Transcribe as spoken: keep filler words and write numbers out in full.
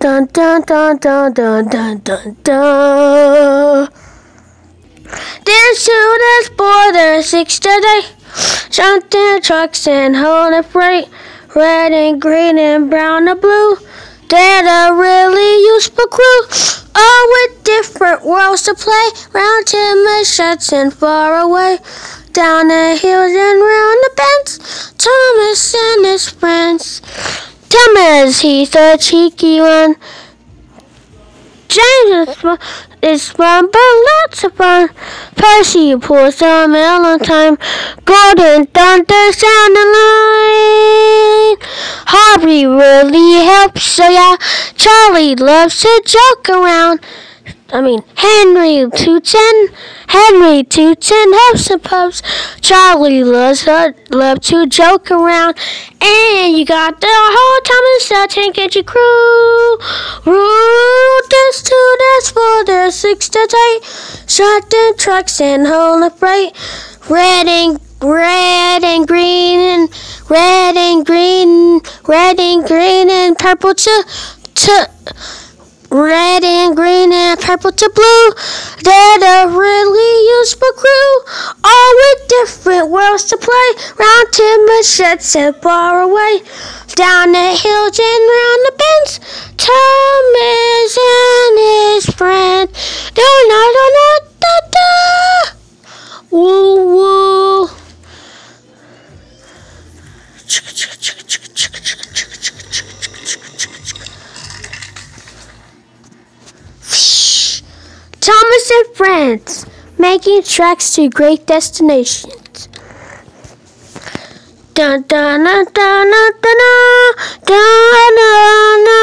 dun dun dun dun dun dun dun dun. Dance to this border six today. Shunting trucks and hold it bright. Red and green and brown and blue. They're the really useful crew. All with different worlds to play. Round to machetes and far away. Down the hills and round the bends. Thomas and his friends. Thomas, he's the cheeky one. James is fun, is fun, but lots of fun. Percy pulls the mail on time. Golden thunder sound the line. Harvey really helps, so yeah. Charlie loves to joke around. I mean, Henry Tootin, Henry Tootin helps the pups. Charlie loves to, love to joke around. And you got the whole Thomas the Tank Engine crew. Root this to this for the six to eight. Shut the trucks and hold it bright. Red and red and green and red and green, red and green and purple to to. Red and green and purple to blue. They're the really useful crew. All with different worlds to play. Round to machetes and far away. Down the hills and round the bends. Thomas and his friend. Da da da da da. Woo woo. Thomas and Friends, making tracks to great destinations. Dun dun dun dun dun dun dun dun dun.